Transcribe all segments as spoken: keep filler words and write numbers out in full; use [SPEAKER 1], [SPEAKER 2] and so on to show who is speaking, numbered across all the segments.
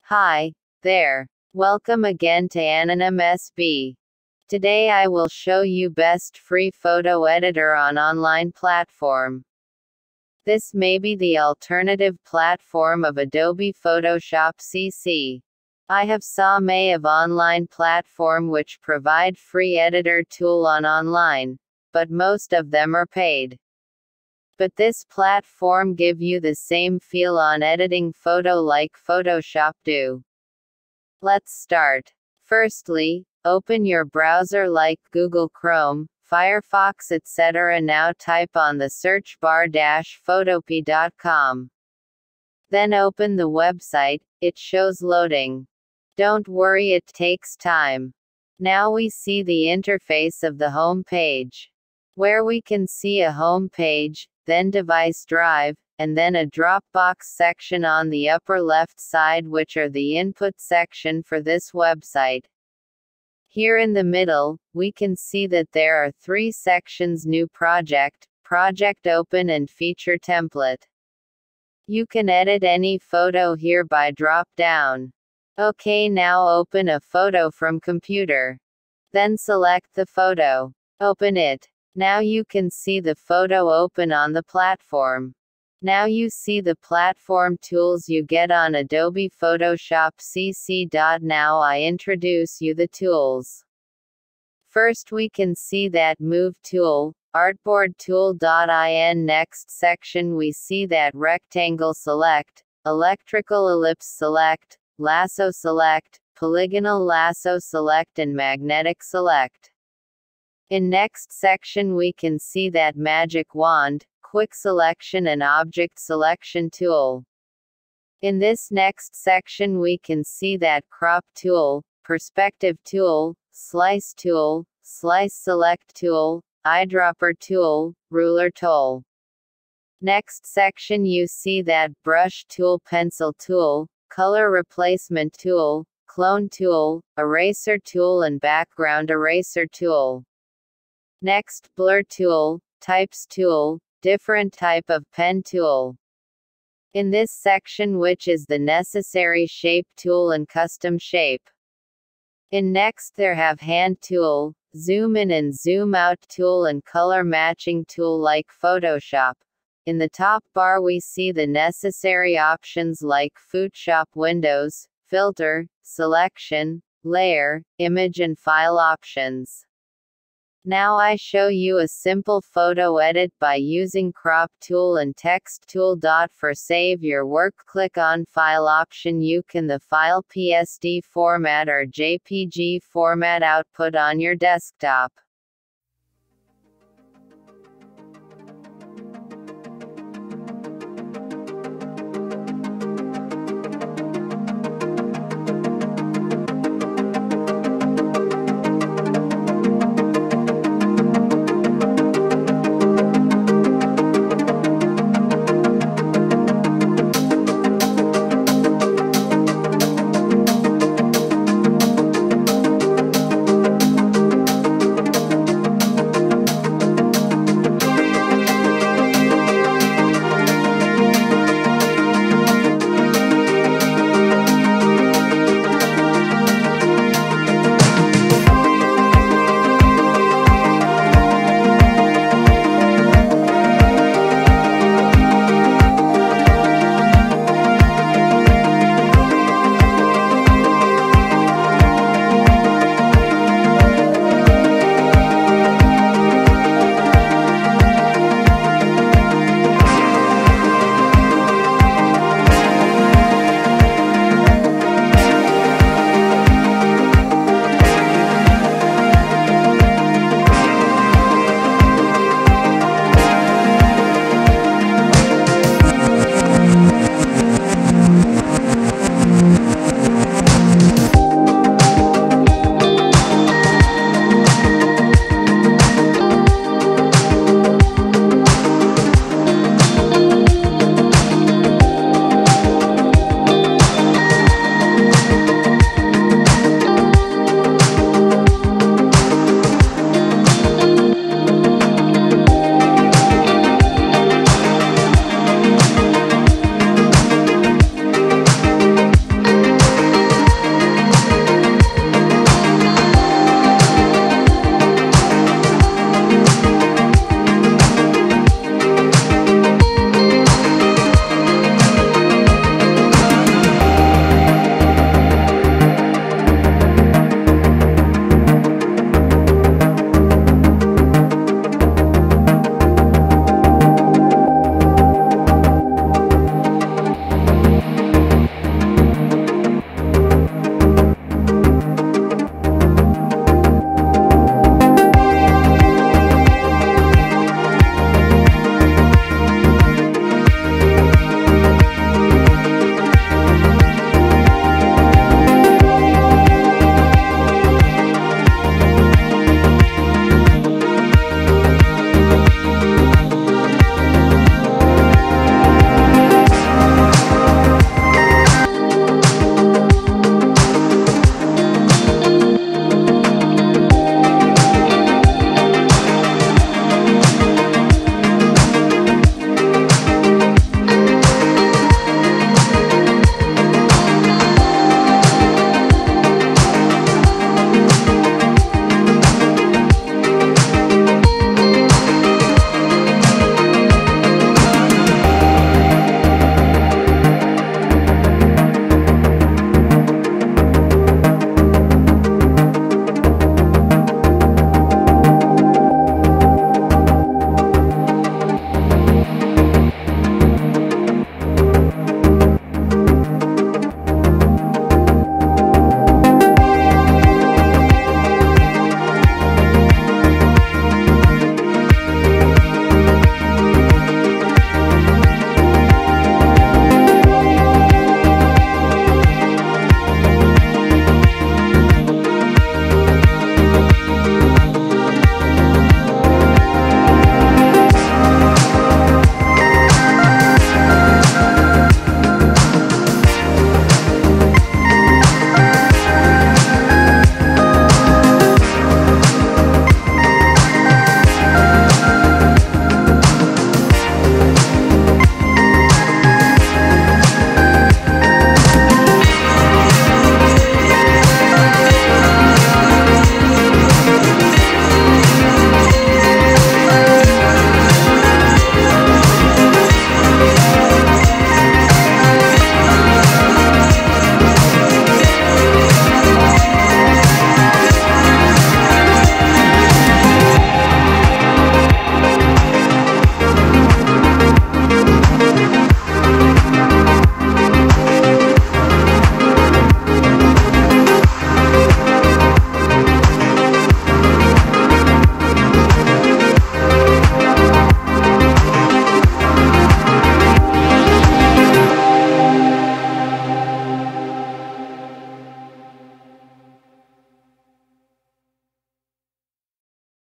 [SPEAKER 1] Hi, there. Welcome again to Anonym S B. Today I will show you best free photo editor on online platform. This may be the alternative platform of Adobe Photoshop C C. I have saw may of online platform which provide free editor tool on online, but most of them are paid. But this platform give you the same feel on editing photo like Photoshop do. Let's start. Firstly, open your browser like Google Chrome, Firefox et cetera. Now type on the search bar dash photopea dot com. Then open the website, it shows loading. Don't worry, it takes time. Now we see the interface of the home page, where we can see a home page, then device drive, and then a Dropbox section on the upper left side, which are the input section for this website. Here in the middle, we can see that there are three sections: New Project, Project Open and Feature Template. You can edit any photo here by drop down. OK, now open a photo from computer. Then select the photo. Open it. Now you can see the photo open on the platform. Now you see the platform tools you get on Adobe Photoshop C C. Now I introduce you the tools. First we can see that Move tool, Artboard tool. In next section we see that Rectangle select, Electrical ellipse select, Lasso select, Polygonal lasso select and Magnetic select. In next section we can see that Magic wand, Quick selection and Object selection tool. In this next section we can see that Crop tool, Perspective tool, Slice tool, Slice select tool, Eyedropper tool, Ruler tool. Next section you see that Brush tool, Pencil tool, Color replacement tool, Clone tool, Eraser tool and Background eraser tool. Next, Blur tool, Types tool, Different type of pen tool. In this section which is the necessary Shape tool and Custom shape. In next there have Hand tool, Zoom in and Zoom out tool and Color matching tool like Photoshop. In the top bar we see the necessary options like Photoshop Windows, Filter, Selection, Layer, Image and File options. Now I show you a simple photo edit by using Crop tool and Text tool. For save your work, click on File option. You can the file P S D format or J P G format output on your desktop.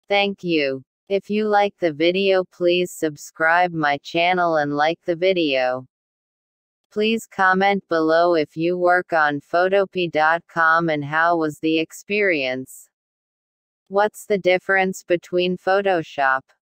[SPEAKER 1] Thank you. If you like the video, please subscribe my channel and like the video. Please comment below if you work on photopea dot com and how was the experience. What's the difference between Photoshop